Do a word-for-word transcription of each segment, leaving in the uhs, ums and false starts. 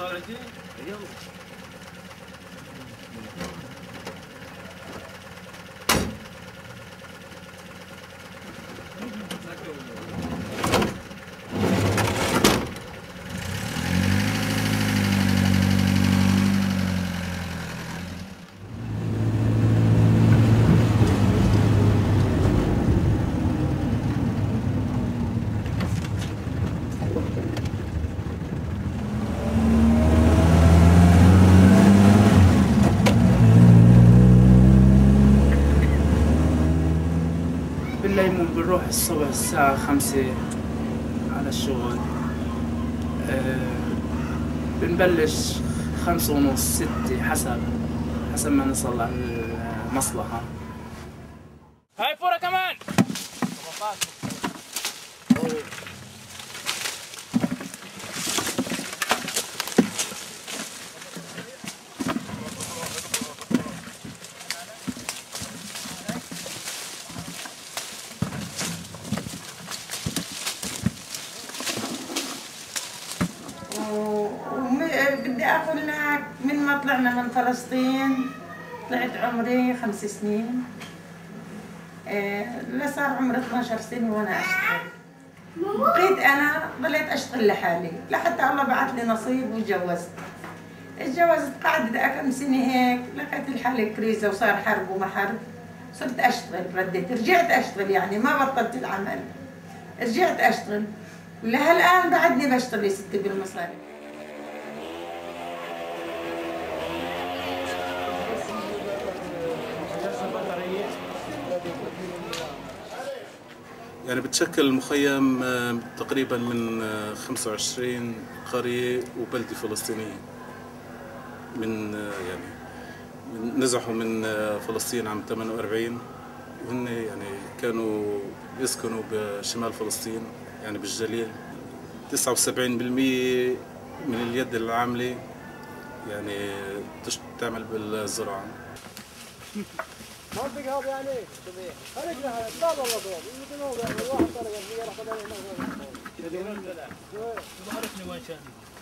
بالليمون بنروح الصبح الساعة خمسة على الشغل. أه بنبلش خمسة ونص ستة حسب حسب ما نصل على المصلحة. هاي فورة كمان. بدي اقول لك من ما طلعنا من فلسطين طلعت عمري خمس سنين. لا صار عمري اثنعش سنة وانا اشتغل. بقيت انا ضليت اشتغل لحالي لحتى الله بعث لي نصيب وتجوزت. اتجوزت قعدت كم سنة هيك لقيت الحالة كريزة وصار حرب وما حرب. صرت اشتغل رديت رجعت اشتغل يعني ما بطلت العمل. رجعت اشتغل لهالان بعدني بشتغل يا ستي بالمصاري. يعني بتشكل المخيم تقريبا من خمسة وعشرين قرية وبلدة فلسطينية. من يعني من نزحوا من فلسطين عام ثمانية وأربعين وهن يعني كانوا يسكنوا بشمال فلسطين يعني بالجليل. تسعة وسبعين بالمئة من اليد العاملة يعني تعمل بالزراعة. منطقة هذا يعني خليك لها لا والله طول يمكن هو الواحد طلع فيها راح تلاقي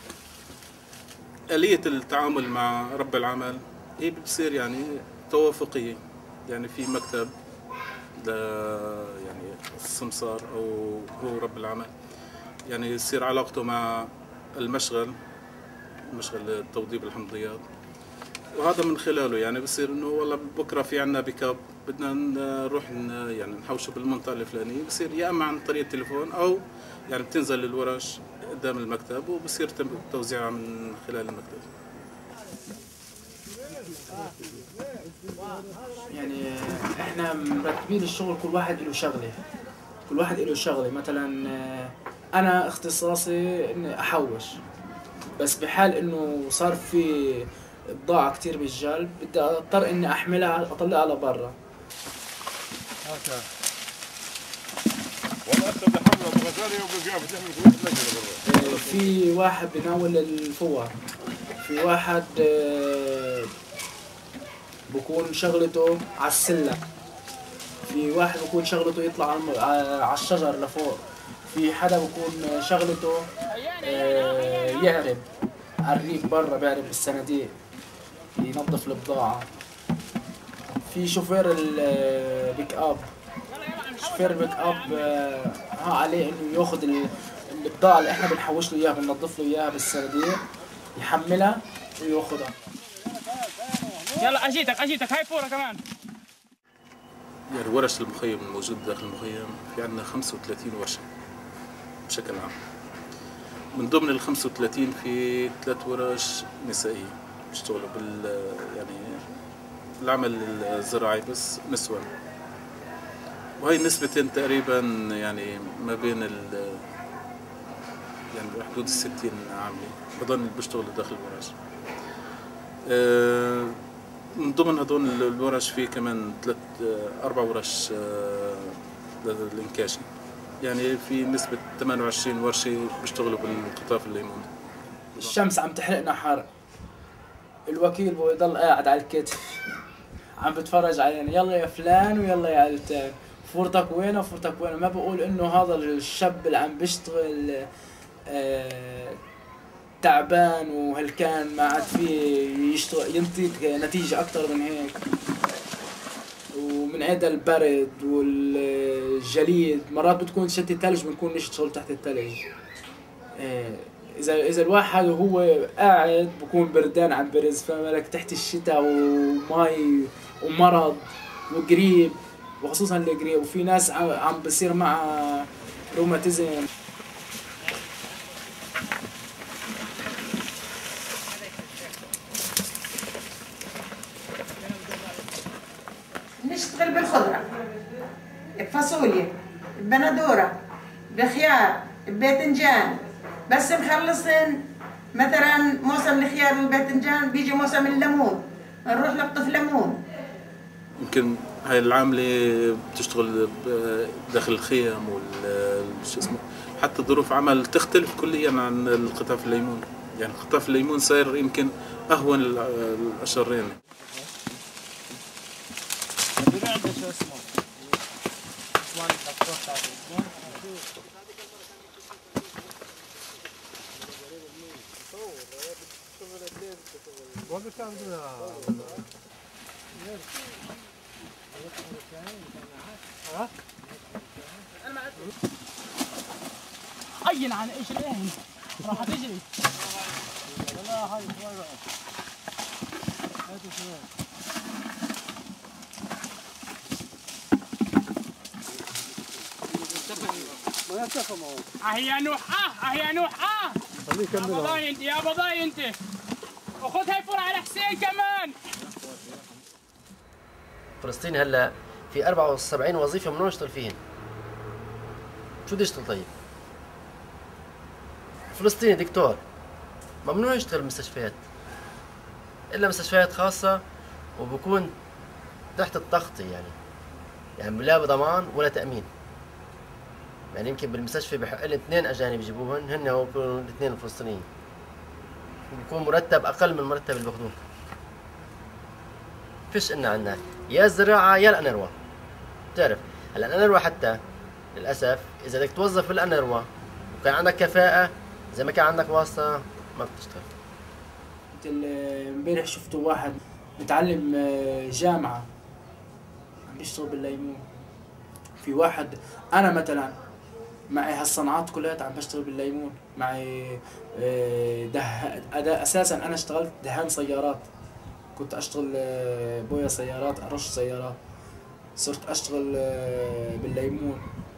آلية التعامل مع رب العمل هي بتصير يعني توافقية. يعني في مكتب ل يعني السمسار او هو رب العمل يعني يصير علاقته مع المشغل مشغل توضيب الحمضيات، وهذا من خلاله يعني بصير انه والله بكره في عندنا بيك اب بدنا نروح يعني نحوشه بالمنطقه الفلانيه، بصير يا اما عن طريق التليفون او يعني بتنزل الورش قدام المكتب وبصير توزيعها من خلال المكتب. يعني احنا مرتبين الشغل كل واحد له شغله، كل واحد له شغله. مثلا انا اختصاصي اني احوش، بس بحال انه صار في بضاعة كتير بالجلب بدي اضطر اني احملها اطلعها لبرا. في واحد بناول الفوار، في واحد بكون شغلته على السلة، في واحد بكون شغلته يطلع على الشجر لفوق، في حدا بكون شغلته يعرب على الريف برا، بيعرب بالصناديق ينظف البضاعة. في شوفير البيك اب، شوفير البيك اب ها عليه انه ياخذ البضاعة اللي احنا بنحوش له اياها بننظف له اياها بالصناديق، يحملها وياخذها. يلا اجيتك اجيتك هاي فورة كمان. يعني ورش المخيم الموجود داخل المخيم في عندنا خمسة وثلاثين ورشة بشكل عام. من ضمن ال خمسة وثلاثين في ثلاث ورش نسائية بيشتغلوا بال يعني العمل الزراعي بس نسوان، وهي نسبتين تقريبا يعني ما بين ال يعني بحدود الستين عاملة بضل اللي بيشتغلوا داخل الورش. من ضمن هذول الورش في كمان ثلاث أربع ورش للإنكاشي، يعني في نسبة ثمانية وعشرين ورشة بيشتغلوا بالقطاف الليمون. الشمس عم تحرقنا حرق، الوكيل بيضل قاعد على الكتف عم بتفرج علينا، يلا يا فلان ويلا يا علتان، فورتك وين وفورتك وين. ما بقول انه هذا الشاب اللي عم بيشتغل آه تعبان وهلكان ما عاد فيه يشتغل ينطيك نتيجة أكتر من هيك. ومن عدا البرد والجليد مرات بتكون شتي ثلج بنكون نشتغل تحت الثلج. إذا إذا الواحد وهو قاعد بكون بردان عم برز فما بالك تحت الشتاء ومي ومرض وقريب، وخصوصا القريب، وفي ناس عم بصير معها روماتيزم. نشتغل بالخضرة، بفاصوليا، ببندورة، بخيار، بباذنجان، بس مخلصين مثلا موسم الخيار والباذنجان بيجي موسم الليمون نروح نقطف ليمون. يمكن هاي العاملة بتشتغل داخل الخيم وال شو اسمه، حتى ظروف عمل تختلف كليا عن القطاف الليمون. يعني قطاف الليمون صاير يمكن أهون الأشرين. شو اسمه؟ عثمان الدكتور تاع الاسبوع. عين عن ايش العين راح تجري. والله هاي شوي بقى. هاتوا شوي. اه يا نوح اه اه يا نوح اه يا بضاي انت يا بضاي انت وخذ هاي فرع على حسين كمان. فلسطين هلا في أربعة وسبعين وظيفه ممنوع يشتغل فيهن. شو بده يشتغل طيب؟ فلسطيني دكتور ممنوع يشتغل بمستشفيات الا مستشفيات خاصه وبكون تحت التغطيه، يعني يعني لا بضمان ولا تامين. يعني يمكن بالمستشفى بحق لي اثنين اجانب يجيبوهن، هن هو بيكونوا الاثنين الفلسطينيين، وبكون مرتب اقل من المرتب اللي باخذوه. فيش إلنا عنا يا الزراعه يا الانروا. بتعرف هلا الانروا حتى للاسف اذا بدك توظف بالانروا وكان عندك كفاءه زي ما كان عندك واسطه ما بتشتغل. انت امبارح شفتوا واحد متعلم جامعه عم بيشتغل بالليمون. في واحد انا مثلا معي هالصناعات كلها عم بشتغل بالليمون. معي ده اساسا انا اشتغلت دهان سيارات، كنت اشتغل بويا سيارات، ارش سيارات، صرت اشتغل بالليمون.